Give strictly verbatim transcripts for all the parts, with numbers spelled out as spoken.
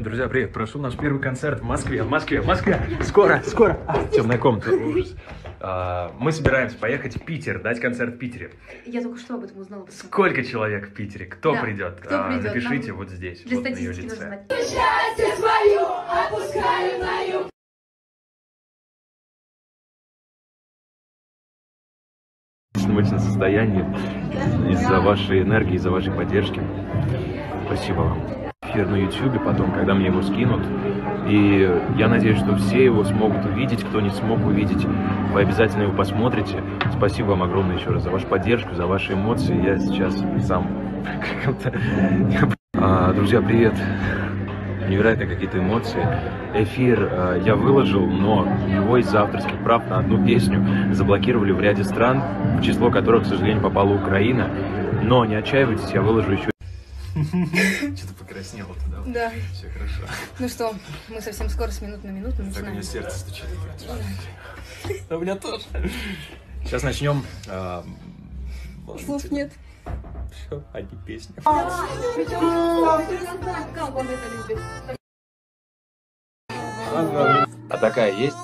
Друзья, привет! Прошел наш первый концерт в Москве, в Москве, в Москве! Скоро, скоро! А, темная комната, ужас. А, мы собираемся поехать в Питер, дать концерт в Питере. Я только что об этом узнала. Сколько человек в Питере? Кто да, придет? Кто а, придет? Напишите Нам вот здесь, для вот на ее статистики лице. нужно знать. Счастье свое опускаю на юг. В мощном состоянии из-за вашей энергии, из-за вашей поддержки. Спасибо вам. Эфир на ютубе потом, когда мне его скинут. И я надеюсь, что все его смогут увидеть. Кто не смог увидеть, вы обязательно его посмотрите. Спасибо вам огромное еще раз за вашу поддержку, за ваши эмоции. Я сейчас сам... а, друзья, привет. Невероятные какие-то эмоции. Эфир э, я выложил, но его из-за авторских прав на одну песню заблокировали в ряде стран, в число которых, к сожалению, попала Украина. Но не отчаивайтесь, я выложу еще... Что-то покраснело туда. Да. Все хорошо. Ну что, мы совсем скоро с минуты на минуту начинаем. Так у меня сердце стучит. У меня тоже. Сейчас начнем. Слов нет. Все, одни песни. А такая есть?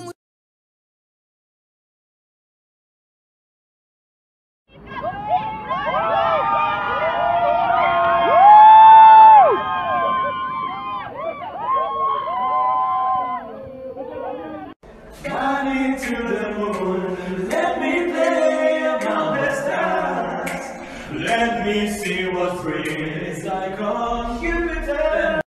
Let me see what free is like on Jupiter.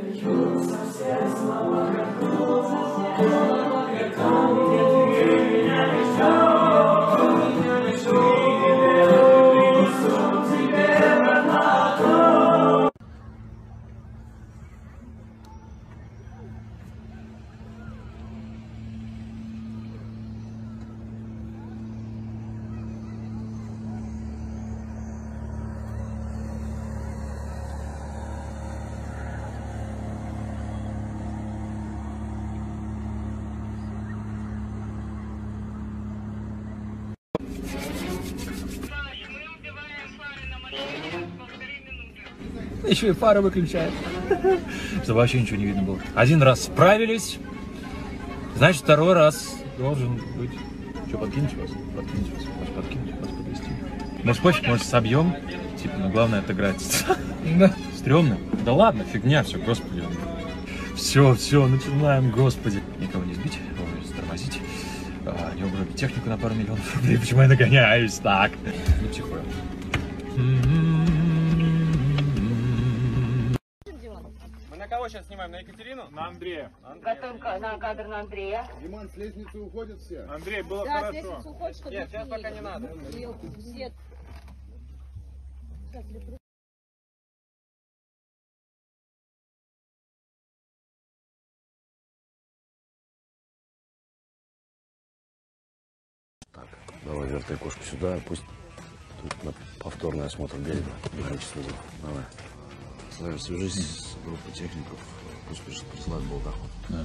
Еще и фары выключает. Чтобы вообще ничего не видно было. Один раз справились, значит второй раз должен быть. Что, подкинуть вас? Подкинуть вас? Вас подкинуть? Вас подвести? Может пофиг, может собьем? Типа, ну главное отыграть. Да. Стремно? Да ладно, фигня, все, господи. Все, все, начинаем, господи. Никого не сбить, тормозить. А, не угробить технику на пару миллионов рублей. Почему я нагоняюсь так? Не психую. На кого сейчас снимаем? На Екатерину? На Андрея. Готовим на кадр на Андрея. Диман, с лестницы уходят все. Андрей, было Да, хорошо. с лестницы уходит, чтобы Нет, сейчас пока не надо. Все. Так, давай вертай кошку сюда, пусть тут на повторный осмотр берега. Давай. Славик, свяжись с группой техников, пусть присылают болтоход. Да.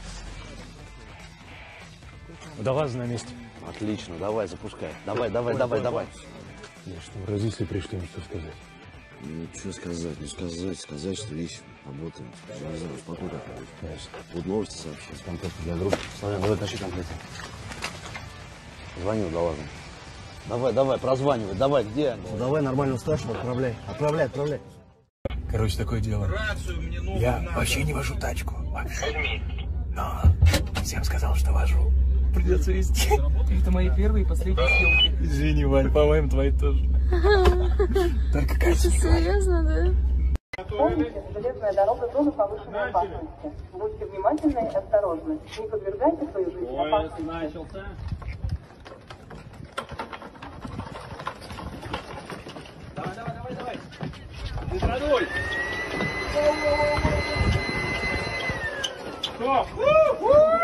До вас на месте. Отлично, давай, запускай. Давай, давай, давай, давай. Я что, родители пришли, что сказать? Ну, что сказать, ну сказать, сказать, что ищем, работаем. Я не знаю, успокой как-то. Вот новости сообщить. Контакт для группы. Славян, давай тащи комплект. Звонил, да ладно. Давай, давай, прозванивай, давай, где? Давай нормального старшего отправляй. Отправляй, отправляй. Короче, такое дело. Рацию мне нужно. Я вообще не вожу тачку. Вообще. Но всем сказал, что вожу. Придется везти. Это мои первые и последние съемки. Извини, Вань, по-моему, твои тоже. Только кажется. Серьезно, да? Помните, железная дорога зона повышенной опасности. Будьте внимательны и осторожны. Не подвергайте свою жизнь опасности. Начался. Давай, давай, давай, давай. Быстро Стоп!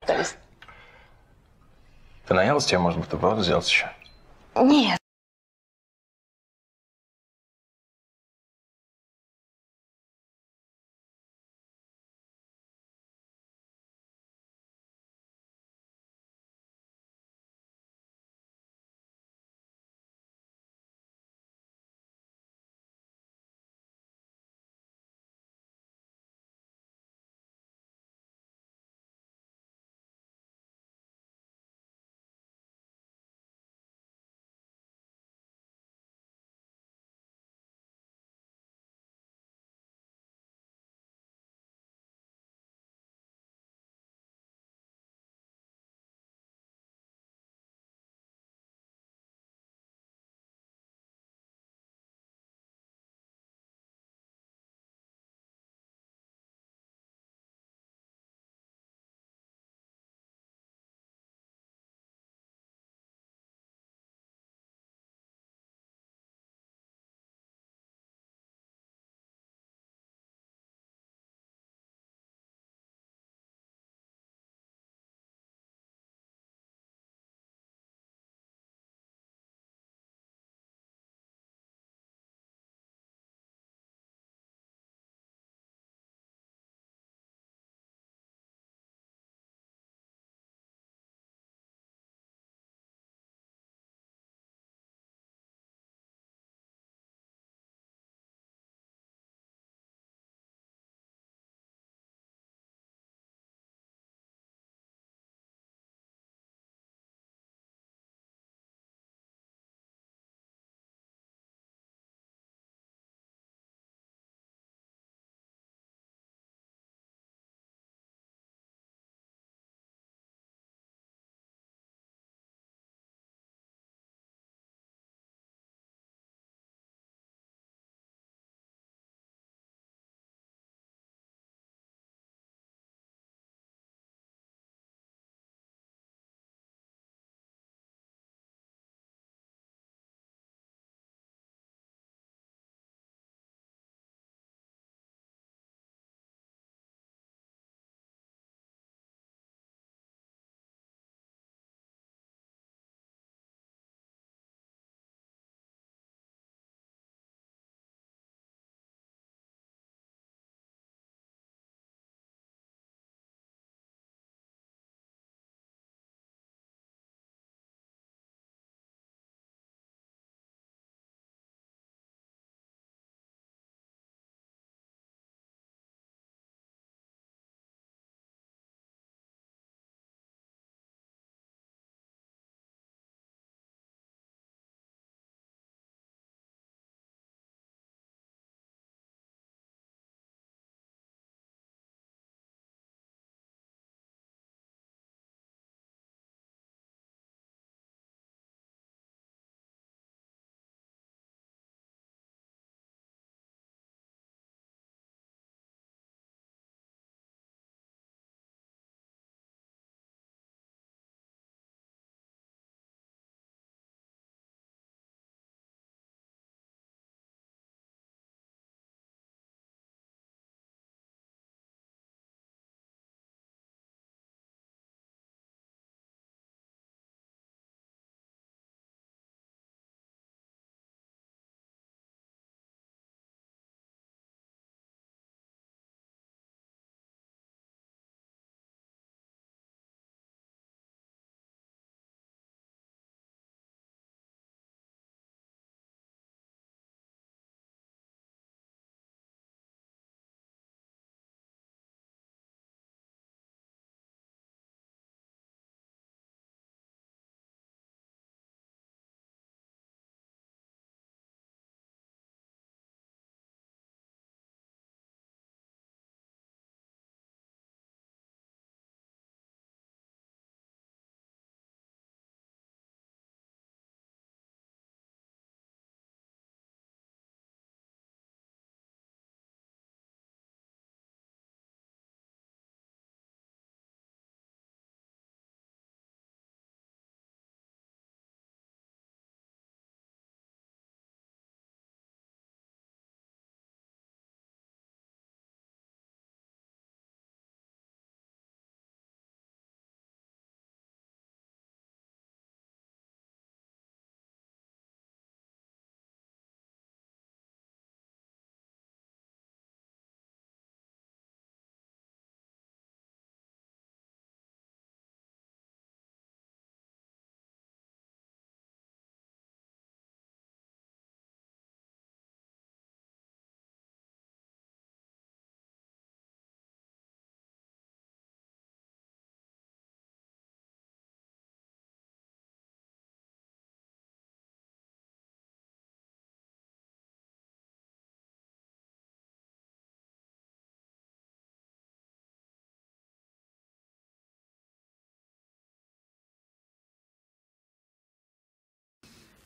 Ты наелась, тебе можно бутерброд сделать еще? Нет.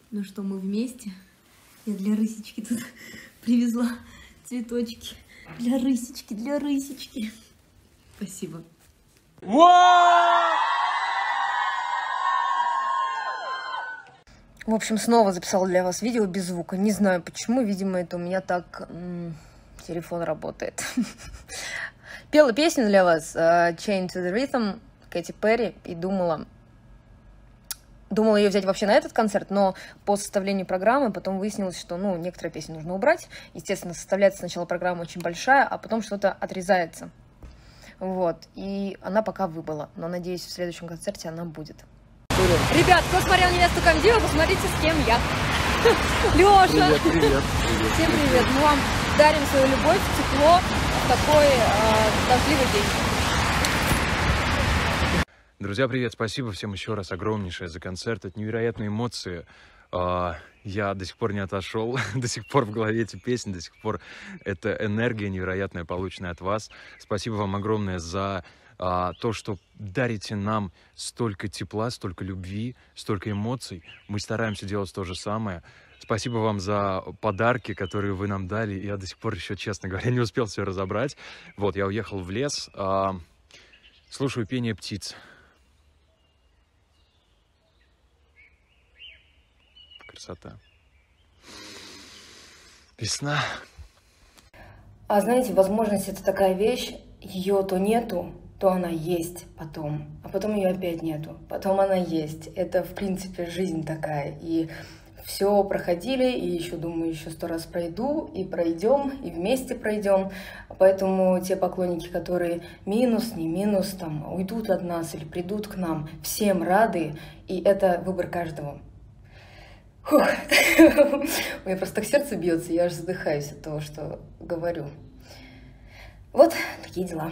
Ну что, мы вместе. Я для Рысечки тут привезла цветочки. Для Рысечки, для Рысечки. Спасибо. В общем, снова записала для вас видео без звука. Не знаю почему, видимо, это у меня так м, телефон работает. Пела песню для вас uh, Chain to the Rhythm Кэти Перри и думала, думала ее взять вообще на этот концерт, но по составлению программы потом выяснилось, что ну, некоторые песни нужно убрать. Естественно, составляется сначала программа очень большая, а потом что-то отрезается. Вот. И она пока выбыла, но надеюсь, в следующем концерте она будет. Ребят, кто смотрел «Невесту Камдива», посмотрите, с кем я. Лёша! Привет, привет, привет. Всем привет! Мы вам дарим свою любовь, тепло в такой э, дождливый день. Друзья, привет! Спасибо всем еще раз огромнейшее за концерт. Это невероятные эмоции. Я до сих пор не отошел, до сих пор в голове эти песни, до сих пор эта энергия невероятная, полученная от вас. Спасибо вам огромное за а, то, что дарите нам столько тепла, столько любви, столько эмоций. Мы стараемся делать то же самое. Спасибо вам за подарки, которые вы нам дали. Я до сих пор еще, честно говоря, не успел все разобрать. Вот, я уехал в лес, а, слушаю пение птиц. Красота. Весна. А знаете, возможность — это такая вещь, ее то нету, то она есть потом, а потом ее опять нету, потом она есть. Это, в принципе, жизнь такая. И все проходили, и еще, думаю, еще сто раз пройду, и пройдем, и вместе пройдем. Поэтому те поклонники, которые минус, не минус, там, уйдут от нас или придут к нам, всем рады, и это выбор каждого. Фух. У меня просто так сердце бьется, я аж задыхаюсь от того, что говорю. Вот такие дела.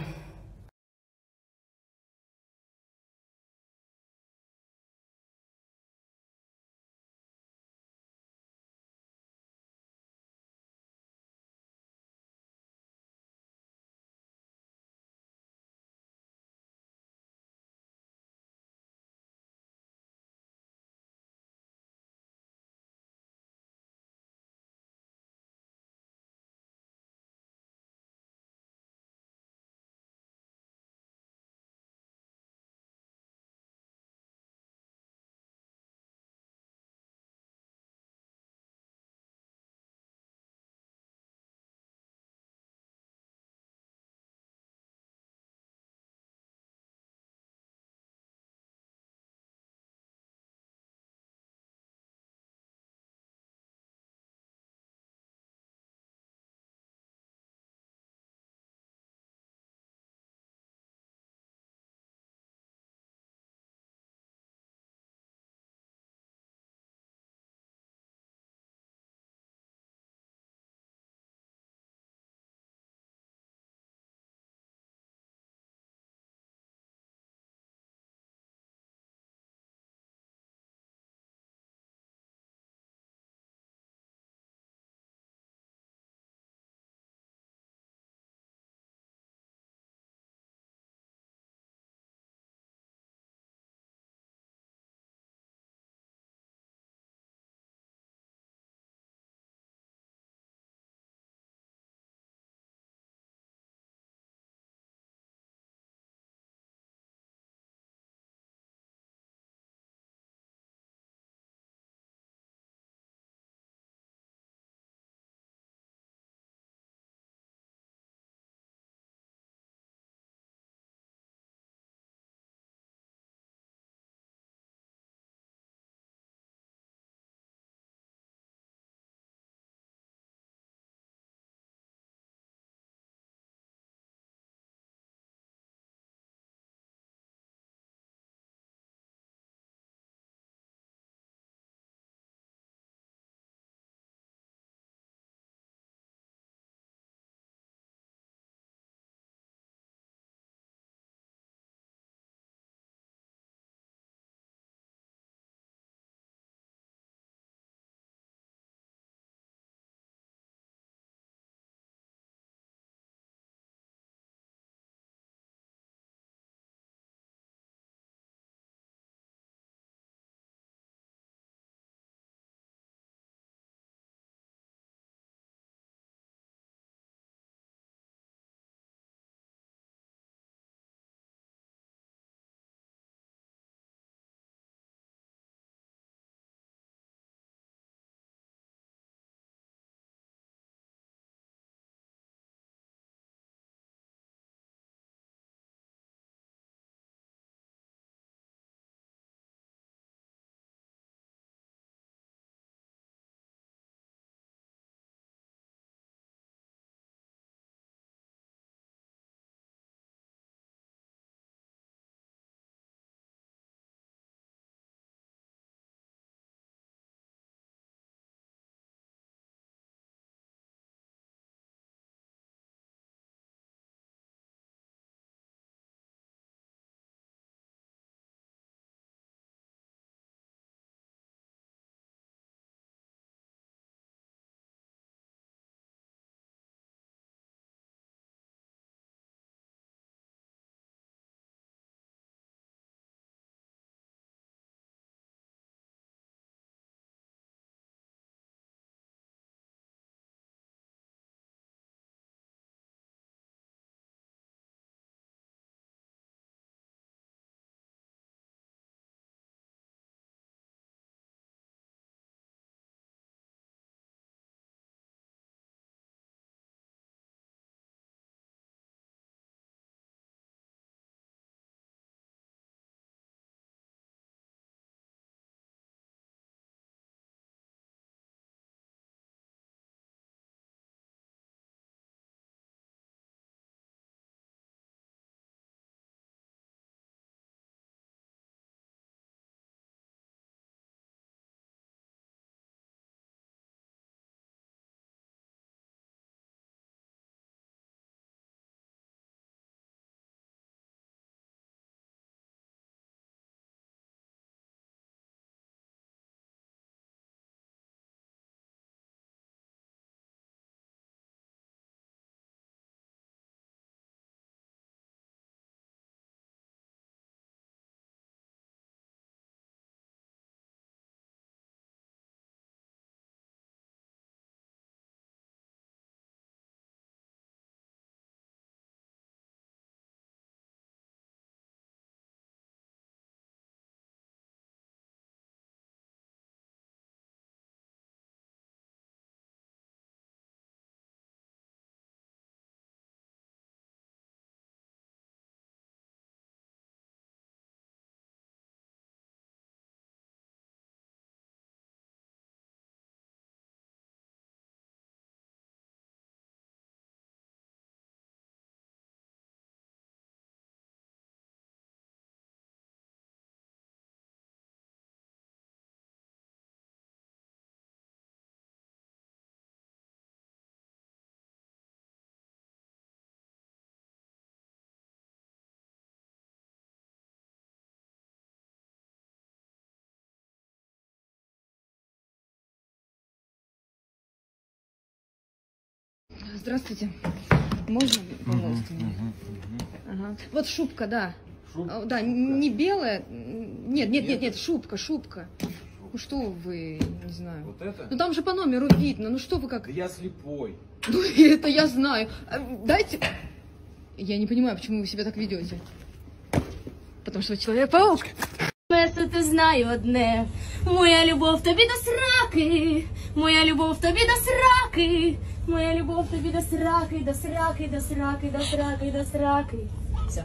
Здравствуйте. Можно, пожалуйста? Ага. Вот шубка, да. Шубка? Да, не белая. Нет, нет, нет, нет, шубка, шубка. Ну что вы, не знаю. Вот это? Ну там же по номеру видно. Ну что вы как... Да я слепой. Ну это я знаю. Дайте... Я не понимаю, почему вы себя так ведете. Потому что вы Человек-паук. Место ти знаю одне. Моя любов тобі до сраки. Моя любов тобі до сраки. Моя любов тобі до сраки, до сраки, до сраки, до сраки, до сраки. Все.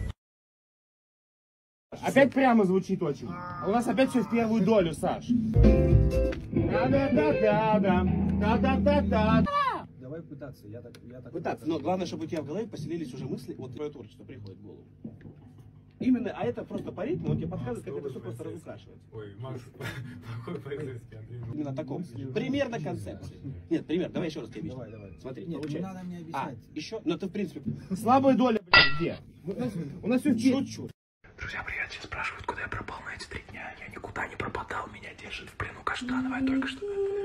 Опять прямо звучит очень. А у нас опять все в первую долю, Саш. Да-да-да-да-да. Давай пытаться, я так... Я так Пытаться, но главное, чтобы у тебя в голове поселились уже мысли, вот твое творчество приходит в голову. Именно, а это просто по ритму, он тебе подсказывает, как это все просто разукрашивать. Ой, Макс, плохой полицейский, Андрей. Именно таком. Примерно концепции. Нет, пример, давай еще раз тебе объясню. Давай, давай. Смотри, Нет, получается. не надо мне А, объяснять. еще, ну это в принципе. Слабая доля, блядь, где? У нас, у нас все в чуть-чуть. Друзья, привет, все спрашивают, куда я пропал на эти три дня. Я никуда не пропадал, меня держит в плену Каштанова, я только что...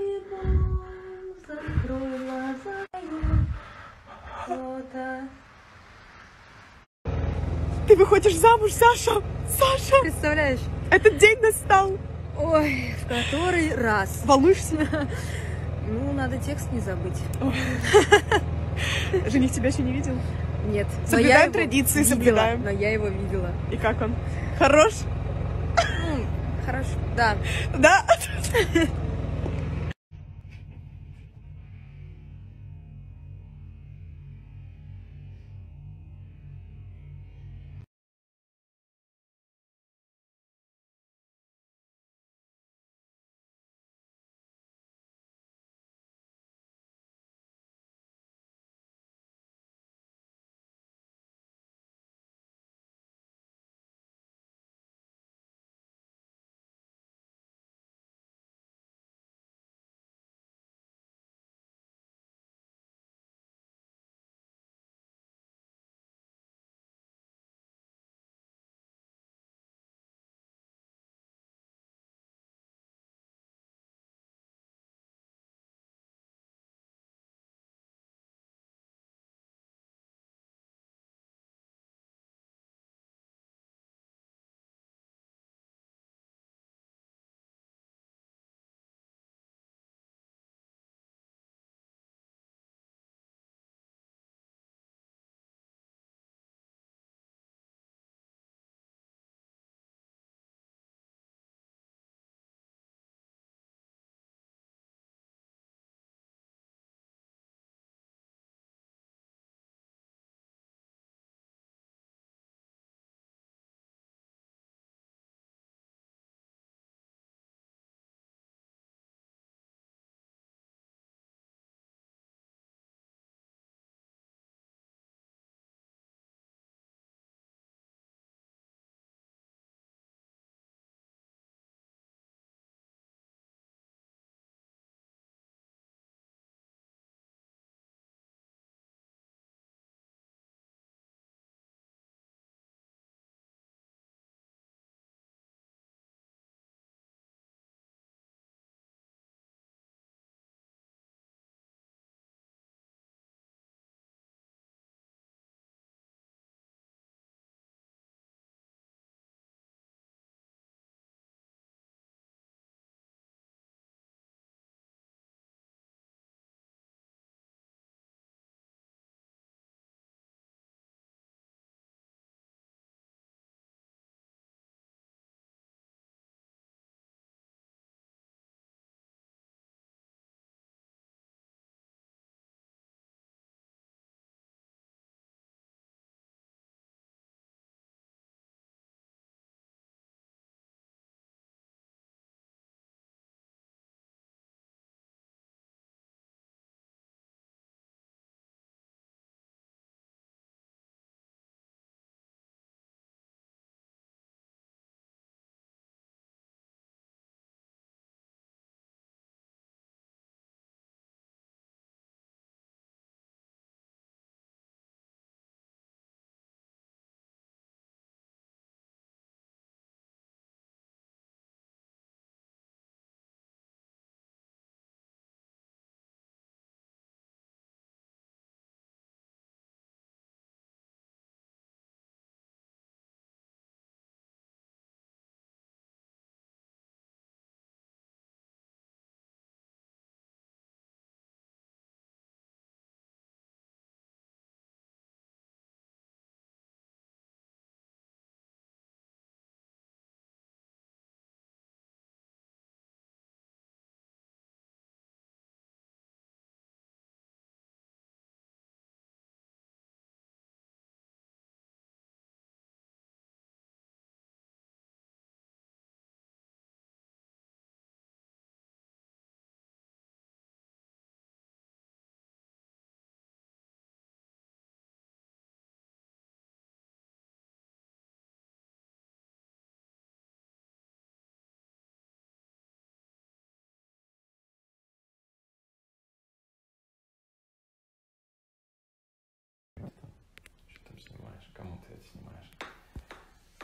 Ты выходишь замуж, Саша! Саша! Представляешь? Этот день настал! Ой, в который раз? Волнуешься? Ну, надо текст не забыть. Жених тебя еще не видел? Нет. Соблюдаем традиции, видела, соблюдаем. Но я его видела. И как он? Хорош? Ну, хорошо, да. Да?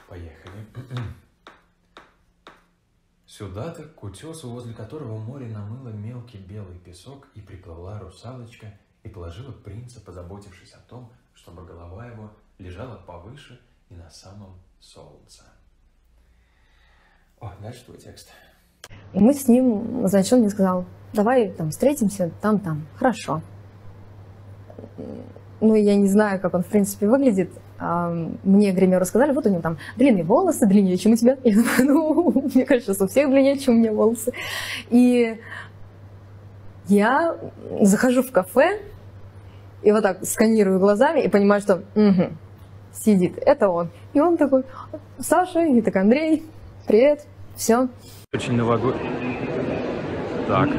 Поехали. Сюда-то, к утесу, возле которого море намыло мелкий белый песок, и приплыла русалочка и положила принца, позаботившись о том, чтобы голова его лежала повыше и на самом солнце. О, дальше твой текст. И мы с ним, значит, он мне сказал, давай там встретимся там-там. Хорошо. Ну, я не знаю, как он, в принципе, выглядит. Мне гримеру сказали, вот у него там длинные волосы, длиннее, чем у тебя. Я думаю, ну, мне кажется, что у всех длиннее, чем у меня волосы. И я захожу в кафе, и вот так сканирую глазами, и понимаю, что угу, сидит, это он. И он такой, Саша, и так, Андрей, привет, все. Очень новогодний. Так.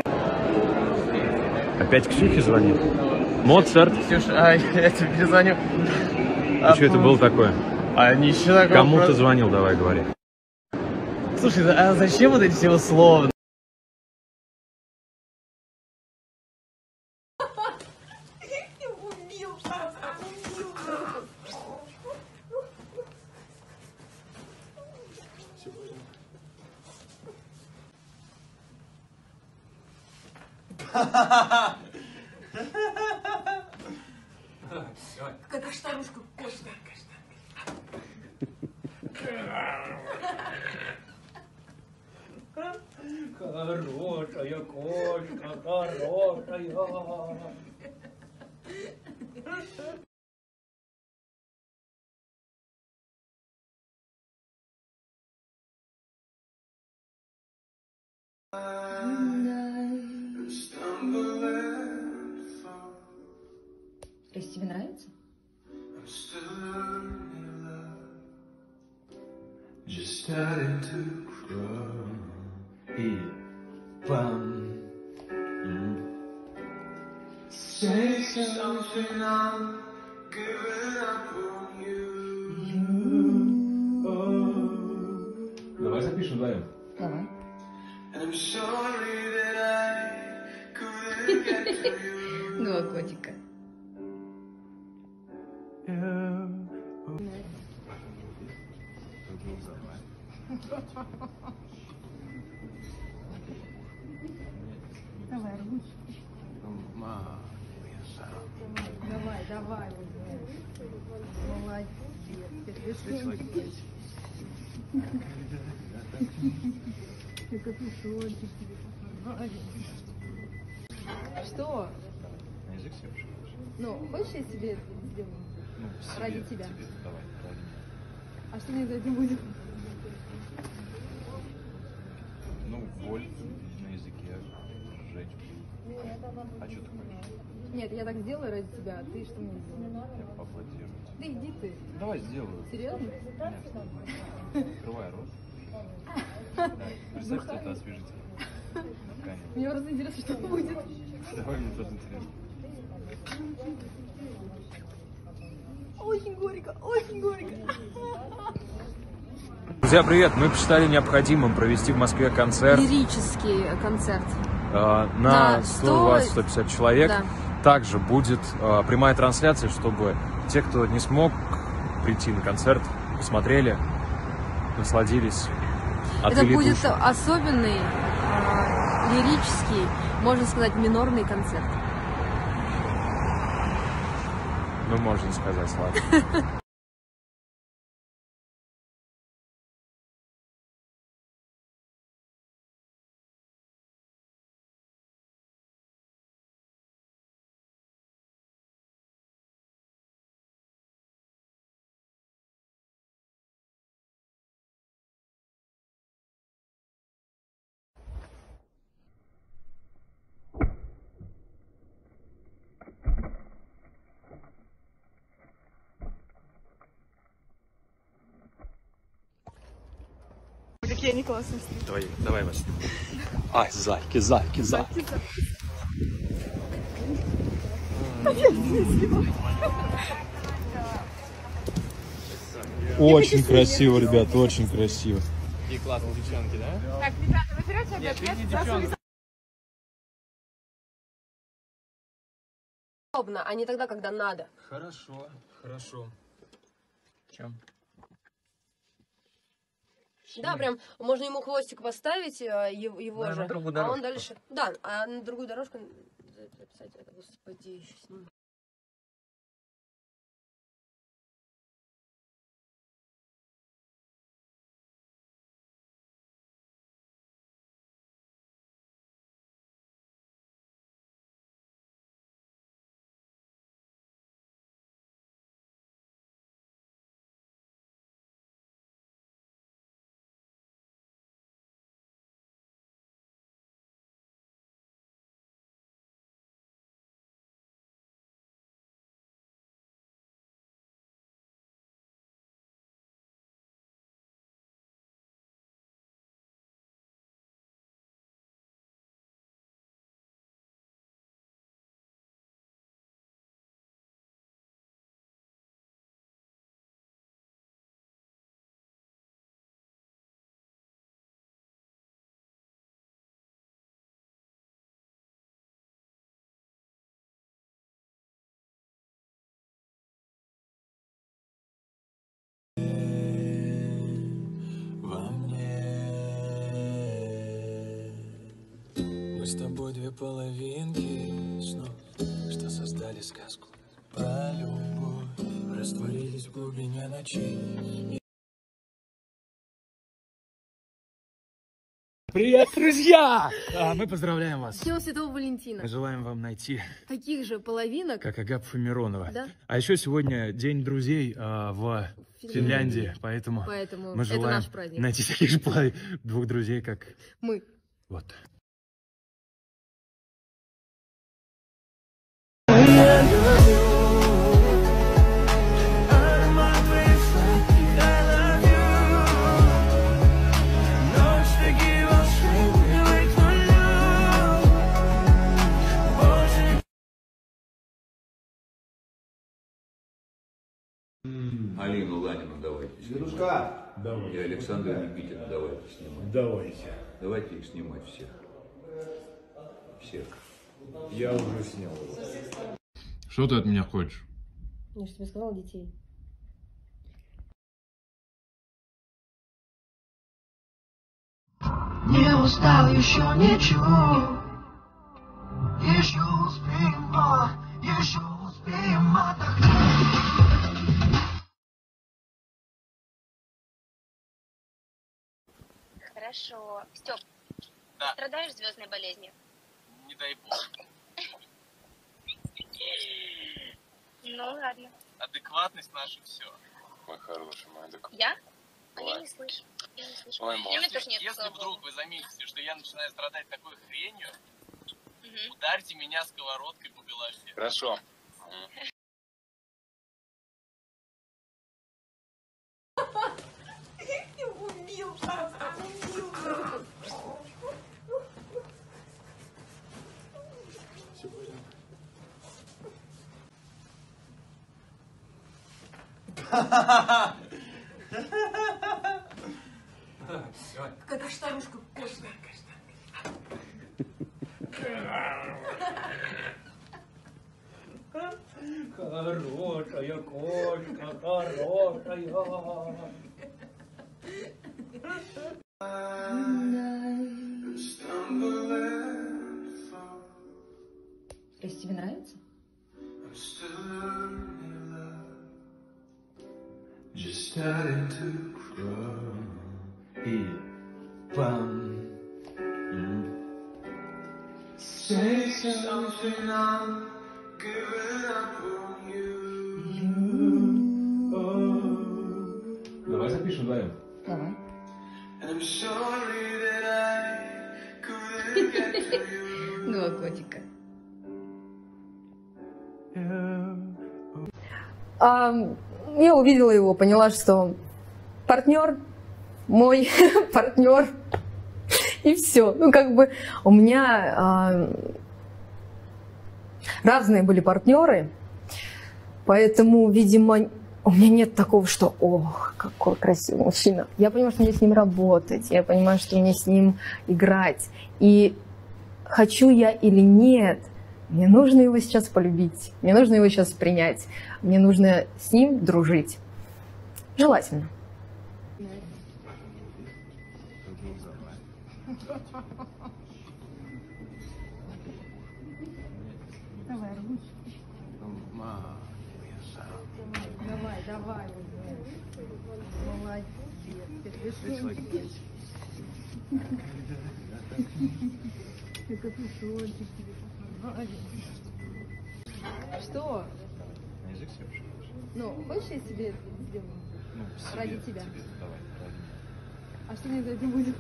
Опять Ксюхе звонит. Моцарт. Ксюша, а, я тебе перезвоню. А что это было такое? А ничего такого. Кому просто... ты звонил, давай говори. Слушай, а зачем вот эти все условно? Какая-то старушка кошка. Хорошая кошка, хорошая. То есть тебе нравится? Just starting to cry. И пам. Say something, I'm giving up on you. Oh. Давай запишем вдвоем. Давай. And I'm sorry that I couldn't get to you. Два котика. Давай, ручку. Давай, давай. Молодец. Что? На язык себе пошел. Ну, хочешь, я себе это сделаю? Ну, ради себе, тебя. Тебе, давай, ради меня. А что мне за этим будет? Ну, боль на языке, сжечь. А что ты хочешь? Нет, я так сделаю ради тебя, а ты что мне сделаешь? Я поаплодирую. Да иди ты. Давай сделаю. Серьезно? Конечно. Открывай рот. Да. Представь, что это освежитель. Конечно. Мне просто интересно, что будет. Давай, мне тоже интересно. Очень горько, очень горько. Друзья, привет! Мы посчитали необходимым провести в Москве концерт. Лирический концерт. Э, на сто двадцать — сто пятьдесят человек. Да. Также будет э, прямая трансляция, чтобы те, кто не смог прийти на концерт, посмотрели, насладились. Это будет душу. Особенный, э, лирический, можно сказать, минорный концерт. Ну, можно сказать, ладно. Какие они классные. Давай, давай, Вася. Ай, зайки, зайки, зайки. Очень красиво, ребят, очень красиво. Какие классные девчонки, да? Так, ребята, вы берете Нет, опять ты не девчонка. Удобно, а не тогда, когда надо. Хорошо, хорошо. Чем? Да, прям можно ему хвостик поставить, его, его Да, же, на другую а дорожку. он дальше... Да, а на другую дорожку записать это, господи, еще с ним. Мы с тобой две половинки снов, что создали сказку про любовь, растворились в глубине ночей. Привет, друзья! А, мы поздравляем вас. С Днем Святого Валентина. Мы желаем вам найти Таких же половинок. как Агапов и Миронова. Да. А еще сегодня День друзей а, в Финляндии. Финляндии, поэтому, Поэтому мы это желаем наш праздник. найти таких же полов- двух друзей, как Мы. вот. Алину Ланину давайте снимать. Дедушка! Давай. И Александра Никитина давайте снимать. Давайте. Давайте их снимать всех. Всех. Я уже снял. Что ты от меня хочешь? Я же тебе сказала детей. Не устал еще ничего. Еще успеем, а, еще успеем отдохнуть. Хорошо. Степ, Да. страдаешь звездной болезнью? Не дай бог. Ну ладно. Адекватность наша все. Мой хороший, мой адекватный. Я? А я не слышу. Я не слышу. Ой, И мне Если, тоже нет, если слава вдруг богу. вы заметите, что я начинаю страдать такой хренью, Мгм. ударьте меня сковородкой по голове. Хорошо. Убил, папа, убил. Какая старушка вкусная. Хорошая кошка, хорошая. То есть тебе нравится? Just starting to crawl. И пам. Say something, I'm giving up on you. Oh. Давай запишем вдвоем. Давай. And I'm sorry that I couldn't get to you. Два котика. А, я увидела его, поняла, что партнер, мой партнер, и все. Ну, как бы у меня а, разные были партнеры, поэтому, видимо, у меня нет такого, что ох, какой красивый мужчина. Я понимаю, что мне с ним работать, я понимаю, что мне с ним играть. И хочу я или нет, мне нужно его сейчас полюбить, мне нужно его сейчас принять, мне нужно с ним дружить. Желательно. давай уже. Молодец. Капюшончик. Ты капюшончик тебе посмотри. Что? На язык себе пошел. Ну, хочешь, я себе это сделаю? Ну, себе, ради тебя. тебе, давай, ради меня. А что мне за это будет?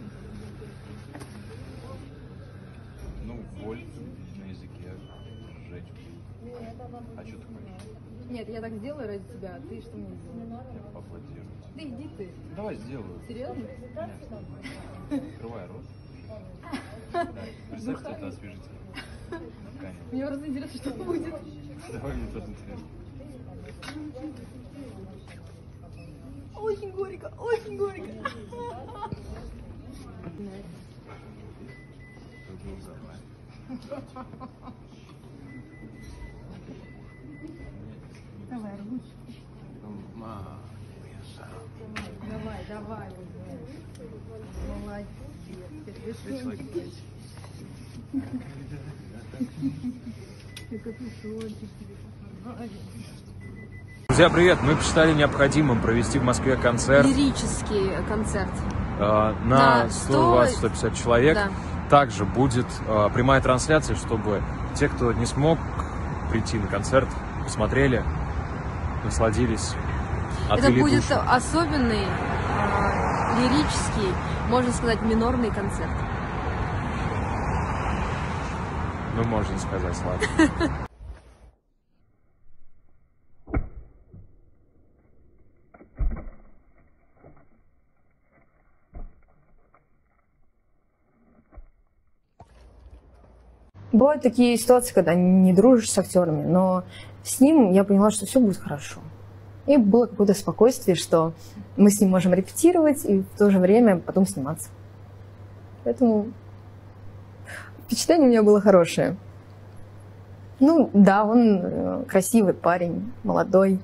Ну, боль на языке, сжечь. А что ты хочешь? Нет, я так сделаю ради тебя, а ты что мне сделаешь? Я поаплодирую. Да иди ты. Давай сделаю. Серьезно? Конечно. Открывай рот. Да. Представь, что это освежитель. Ткань. Мне просто интересно, что будет. Давай, мне тоже интересно. Очень горько, очень горько. Давай, ручку. Давай, давай уже. Молодец. Капюшончик. Ты капюшончик тебе посмотри. Друзья, привет! Мы посчитали необходимым провести в Москве концерт. Лирический концерт. э, на На сто двадцать - сто пятьдесят человек. Да. Также будет э, прямая трансляция, чтобы те, кто не смог прийти на концерт, посмотрели, насладились, Это отвели будет душу. особенный, э, лирический, можно сказать, минорный концерт. Ну, можно сказать, ладно. Бывают такие ситуации, когда не дружишь с актерами, но с ним я поняла, что все будет хорошо. И было какое-то спокойствие, что мы с ним можем репетировать и в то же время потом сниматься. Поэтому впечатление у меня было хорошее. Ну да, он красивый парень, молодой.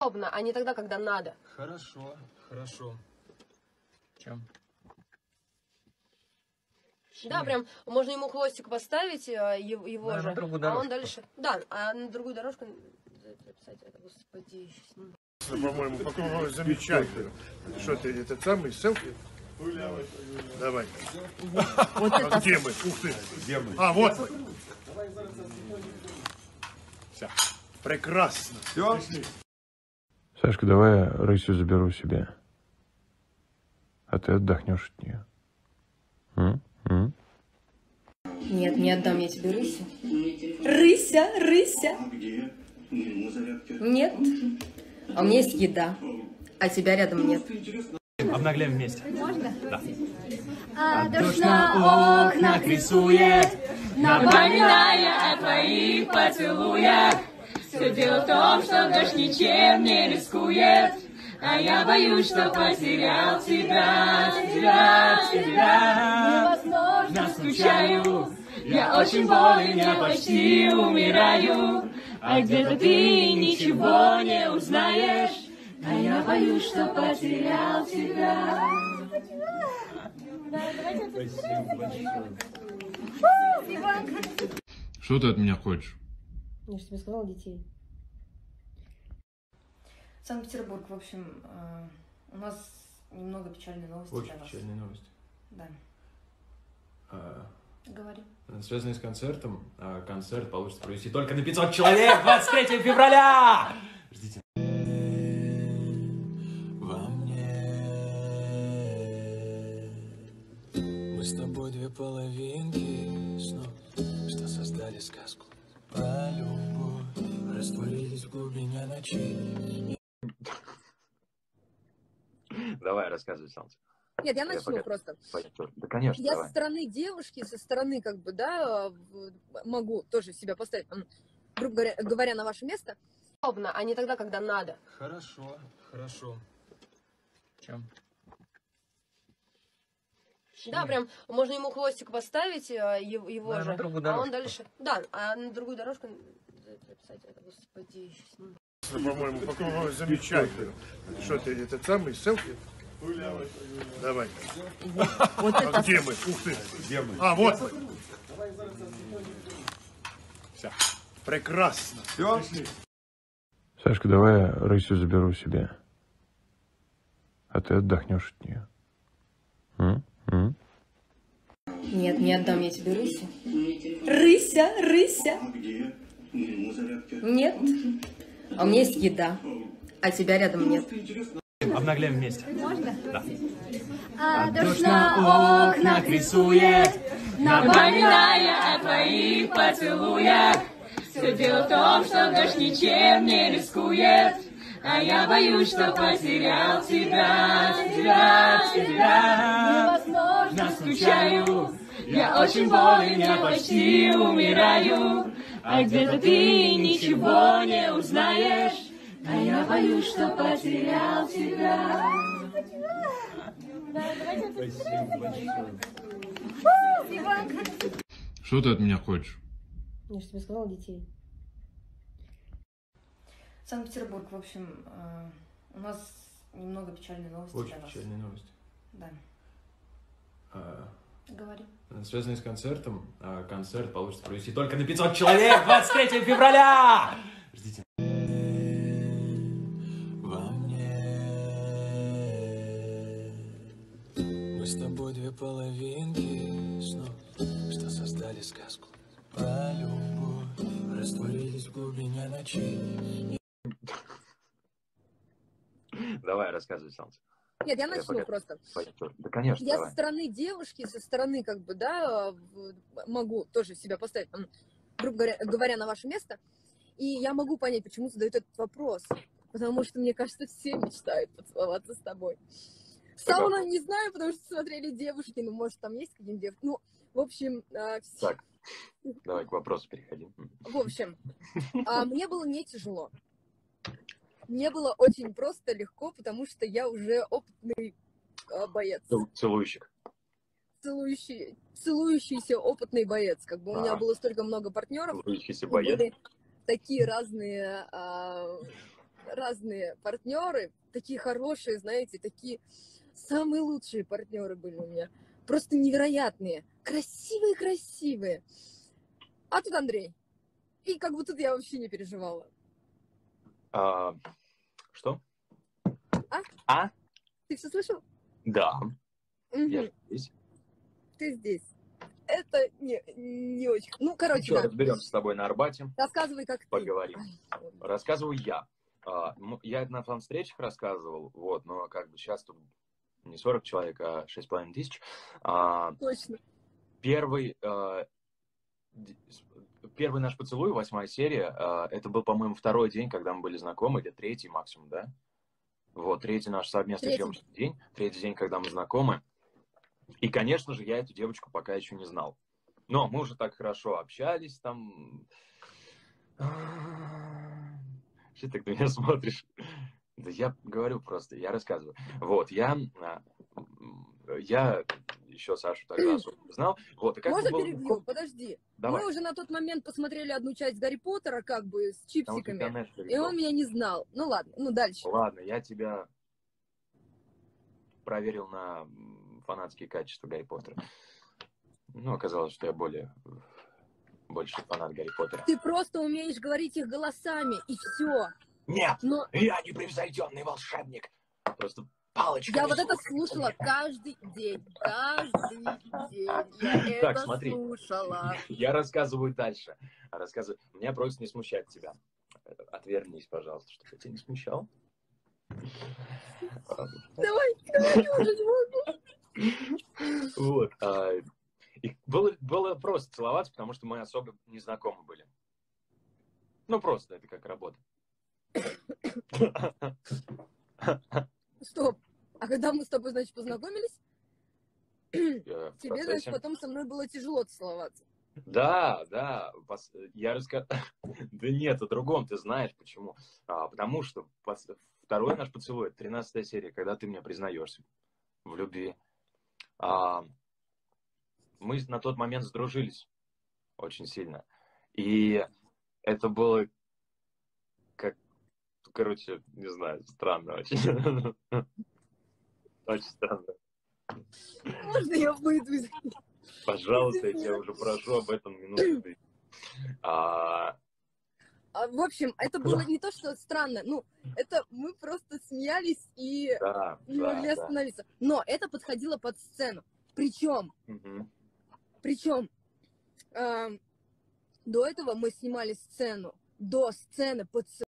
А не тогда, когда надо. Хорошо, хорошо. Чем? Да, прям можно ему хвостик поставить, а, его, его Да, же, на другую а он дорожку. дальше... Да, а на другую дорожку записать это, господи. По-моему, какой замечательный. Что ты, этот самый селфи? Давай. Вот А это... где мы? Ух ты. Где мы? А, вот мы. Все. Прекрасно. Все? Сашка, давай я рысью заберу себе. А ты отдохнешь от нее. М? М? Нет, не отдам я тебе рысю. Рыся, рыся. Нет. А у меня есть еда, а тебя рядом нет. Обнаглеем вместе. Можно? Да. А дождь на окнах рисует, напоминая о твоих поцелуях. Все дело в том, что дождь ничем не рискует, а я боюсь, что потерял тебя, тебя, тебя. Невозможно, скучаю, я очень болен, я почти умираю, а где-то ты ничего не узнаешь, а я боюсь, что потерял тебя. Что ты от меня хочешь? Я же тебе сказала детей. Санкт-Петербург, в общем, э, у нас немного печальные новости Очень для вас. печальные новости. Да. А, Говори. связанные с концертом. А, концерт получится провести только на пятьсот человек двадцать третьего февраля. Ждите. Во мне мы с тобой две половинки снов, что создали сказку про любовь, растворились в глубине ночей. Давай, рассказывай, Солнце. Нет, я начну пока- просто. Пойдем. Да, конечно, Я давай. со стороны девушки, со стороны, как бы, да, в- могу тоже себя поставить, м, грубо говоря, говоря, на ваше место. Удобно, а не тогда, когда надо. Хорошо, хорошо. Чем? Да, прям можно ему хвостик поставить, а, его, его Да, же, на другую а он дорожку. дальше... Да, а на другую дорожку записать это, господи. По-моему, какой замечательный. Что ты, этот самый селфи? Давай. Вот А это... где мы? Ух ты. Где мы? А, вот мы. Все. Прекрасно. Все? Сашка, давай я рысью заберу себе. А ты отдохнешь от нее. М? М? Нет, не отдам я тебе рысю. Рыся, рыся. Нет. А у меня есть еда, а тебя рядом нет. Обнаглеем вместе. Можно? Да. А дождь на окнах рисует, напоминая о твоих поцелуях. Все дело в том, что дождь ничем не рискует, а я боюсь, что потерял тебя, тебя, тебя. Невозможно, скучаю, я очень болен, я почти умираю, а где-то ты ничего не узнаешь, а я боюсь, что потерял тебя. Что ты от меня хочешь? Я же тебе сказала детей. Санкт-Петербург, в общем, э, у нас немного печальные новости Очень для вас. печальные новости. Да. А, Говори. связанные с концертом. А, концерт получится провести только на пятьсот человек двадцать третьего февраля. Ждите. Во мне мы с тобой две половинки снов, что создали сказку про любовь, растворились в глубине ночей. Давай, рассказывай, Солнце. Нет, я начну пока- просто. Пойдем. Да, конечно, Я давай. со стороны девушки, со стороны, как бы, да, в- могу тоже себя поставить, м, грубо говоря, говоря, на ваше место. И я могу понять, почему задают этот вопрос. Потому что, мне кажется, все мечтают поцеловаться с тобой. Сауна не знаю, потому что смотрели девушки, ну, может, там есть какие-нибудь девушки. Ну, в общем, а, все- Так, давай к вопросу переходим. в общем, а, мне было не тяжело. Мне было очень просто, легко, потому что я уже опытный а, боец. Цел- Целующик. Целующий, целующийся опытный боец. Как бы у меня А. было столько много партнеров. Целующийся и боец. были такие разные а, разные партнеры, такие хорошие, знаете, такие самые лучшие партнеры были у меня. Просто невероятные, красивые-красивые. А тут Андрей. И как бы тут я вообще не переживала. А, что? А? А? Ты все слышал? Да. Угу. Я здесь. Ты здесь. Это не, не очень... Ну, короче, Еще да. разберемся с тобой на Арбате. Рассказывай, как ты. Поговорим. Рассказываю я. А, ну, я на фан-встречах рассказывал, вот, но как бы сейчас тут не сорок человек, а шесть с половиной тысяч. А, Точно. Первый... А, Первый наш поцелуй, восьмая серия, это был, по-моему, второй день, когда мы были знакомы, или третий максимум, да? Вот, третий наш совместный съемочный день, третий день, когда мы знакомы. И, конечно же, я эту девочку пока еще не знал. Но мы уже так хорошо общались, там... Что ты на меня смотришь? Да я говорю просто, я рассказываю. Вот, я... Я еще Сашу тогда особо не знал. Вот, и как Можно было... перебью? Подожди. Давай. Мы уже на тот момент посмотрели одну часть Гарри Поттера, как бы, с чипсиками. Там и он меня не знал. Ну ладно, ну дальше. Ладно, я тебя проверил на фанатские качества Гарри Поттера. Ну, оказалось, что я более... больше фанат Гарри Поттера. Ты просто умеешь говорить их голосами, и все. Нет, Но... я непревзойденный волшебник. Просто палочка. Я вот это слушала каждый день. Каждый день. Я так, это смотри. слушала. Я рассказываю дальше. Рассказываю. Меня просят не смущать тебя. Отвернись, пожалуйста, чтобы я тебя не смущал. Давай, давай, уже не могу. Вот. И было, было просто целоваться, потому что мы особо не знакомы были. Ну, просто это как работа. Стоп. А когда мы с тобой, значит, познакомились, Я тебе, значит, потом со мной было тяжело целоваться. Да, да. Я рассказал... Да нет, о другом ты знаешь почему. А, потому что второй наш поцелуй, тринадцатая серия, когда ты мне признаешься в любви. А, мы на тот момент сдружились очень сильно. И это было как... Короче, не знаю, странно очень. Очень странно. Можно я выйду? Пожалуйста, я тебя уже прошу об этом минуту. А... А, в общем, это было не то, что странно. Ну, это мы просто смеялись и да, не да, могли остановиться. Да. Но это подходило под сцену. Причем, угу. причем э, до этого мы снимали сцену. До сцены под